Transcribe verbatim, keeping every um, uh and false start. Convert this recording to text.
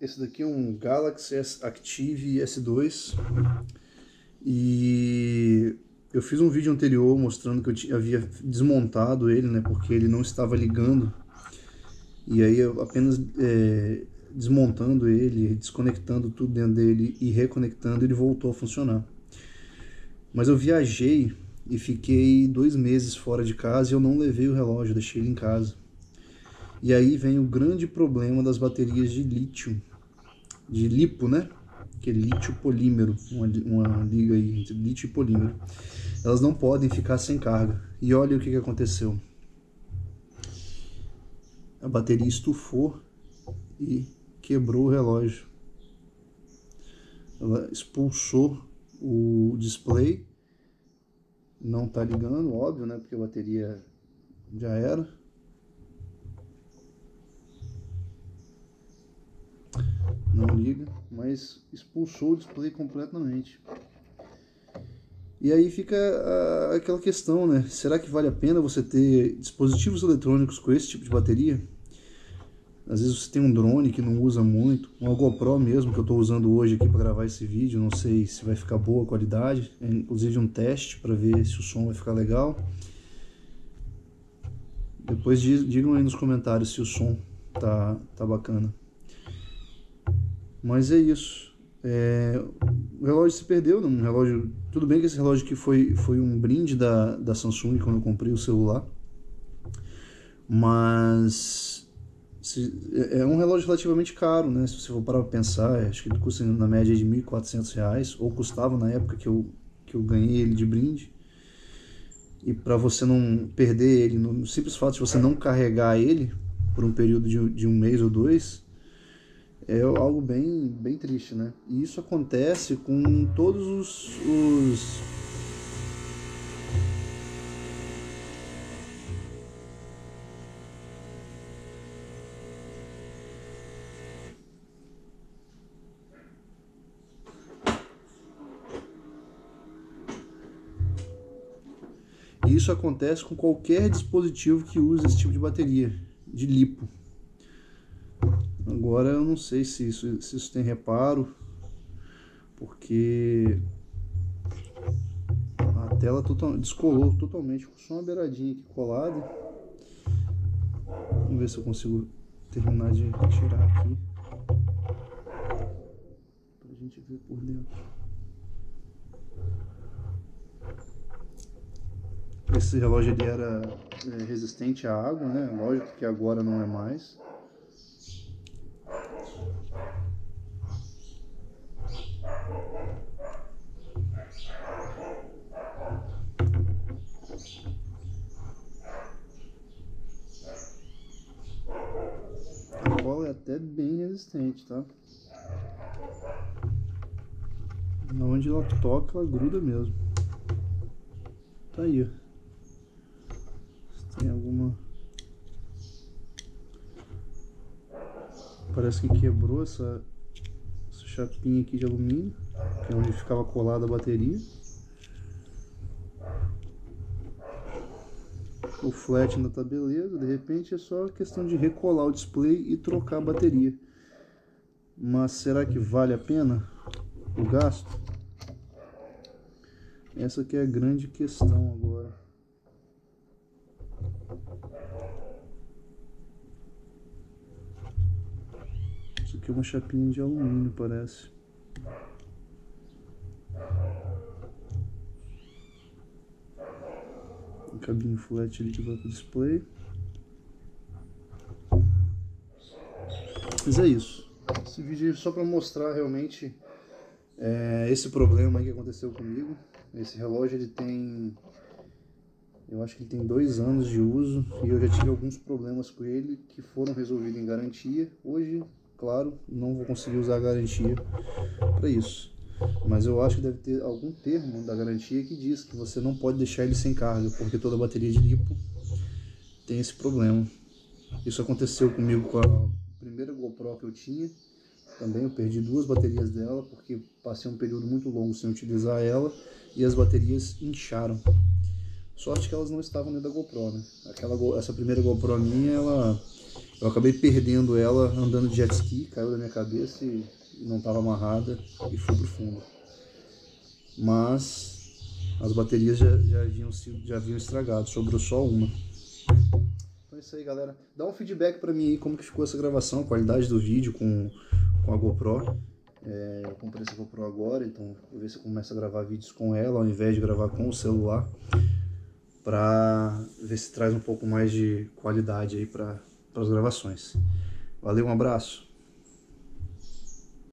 Esse daqui é um Galaxy S Active S dois e eu fiz um vídeo anterior mostrando que eu havia desmontado ele, né, porque ele não estava ligando, e aí eu apenas é, desmontando ele, desconectando tudo dentro dele e reconectando, ele voltou a funcionar. Mas eu viajei e fiquei dois meses fora de casa e eu não levei o relógio, deixei ele em casa. E aí vem o grande problema das baterias de lítio, de lipo, né? Que é lítio polímero, uma, uma liga aí entre lítio e polímero. Elas não podem ficar sem carga. E olha o que, que aconteceu. A bateria estufou e quebrou o relógio. Ela expulsou o display. Não tá ligando, óbvio, né? Porque a bateria já era. Não liga, mas expulsou o display completamente. E aí fica a, aquela questão, né? Será que vale a pena você ter dispositivos eletrônicos com esse tipo de bateria? Às vezes você tem um drone que não usa muito, uma GoPro mesmo que eu estou usando hoje aqui para gravar esse vídeo, não sei se vai ficar boa a qualidade, é inclusive um teste para ver se o som vai ficar legal. Depois digam aí nos comentários se o som tá, tá bacana. Mas é isso. É, o relógio se perdeu, um relógio. Tudo bem que esse relógio aqui foi, foi um brinde da, da Samsung quando eu comprei o celular. Mas se, é um relógio relativamente caro, né? Se você for parar para pensar, acho que ele custa na média de mil e quatrocentos reais, ou custava na época que eu, que eu ganhei ele de brinde. E para você não perder ele, no simples fato de você não carregar ele por um período de, de um mês ou dois, é algo bem, bem triste, né? E isso acontece com todos os, os... E isso acontece com qualquer dispositivo que use esse tipo de bateria, de lipo. Agora eu não sei se isso, se isso tem reparo, porque a tela total, descolou totalmente, ficou só uma beiradinha aqui colada. Vamos ver se eu consigo terminar de tirar aqui, pra gente ver por dentro. Esse relógio ele era é, resistente à água, né? Lógico que agora não é mais. A cola é até bem resistente, tá? Onde ela toca, ela gruda mesmo. Tá aí, ó. Tem alguma... Parece que quebrou essa, essa chapinha aqui de alumínio, que é onde ficava colada a bateria. O flat ainda tá beleza, de repente é só questão de recolar o display e trocar a bateria. Mas será que vale a pena o gasto? Essa que é a grande questão agora. Isso aqui é uma chapinha de alumínio, parece. Um cabinho flat ali que vai pro display. Mas é isso. Esse vídeo é só para mostrar realmente é, esse problema aí que aconteceu comigo. Esse relógio ele tem, eu acho que ele tem dois anos de uso e eu já tive alguns problemas com ele que foram resolvidos em garantia. Hoje, claro, não vou conseguir usar a garantia para isso. Mas eu acho que deve ter algum termo da garantia que diz que você não pode deixar ele sem carga, porque toda bateria de lipo tem esse problema. Isso aconteceu comigo com a primeira GoPro que eu tinha. Também eu perdi duas baterias dela, porque passei um período muito longo sem utilizar ela e as baterias incharam. Sorte que elas não estavam dentro da GoPro, né? Aquela, essa primeira GoPro minha, ela, Eu acabei perdendo ela andando de jet ski, caiu da minha cabeça e não estava amarrada e fui pro fundo. Mas as baterias já, já, haviam, sido, já haviam estragado, sobrou só uma. Então é isso aí, galera. Dá um feedback pra mim aí como que ficou essa gravação, a qualidade do vídeo com, com a GoPro. É, eu comprei essa GoPro agora, então vou ver se eu começo a gravar vídeos com ela ao invés de gravar com o celular, pra ver se traz um pouco mais de qualidade aí para as gravações. Valeu, um abraço!